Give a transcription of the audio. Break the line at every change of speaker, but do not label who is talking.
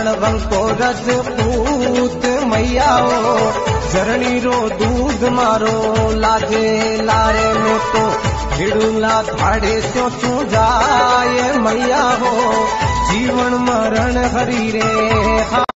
रणवंको रजपूत मैया हो, झरणी रो दूध मारो लाजे लारे में तो हिड़ुला धाड़े स्यो चू जाए मैया हो, जीवन मरण हरी रे।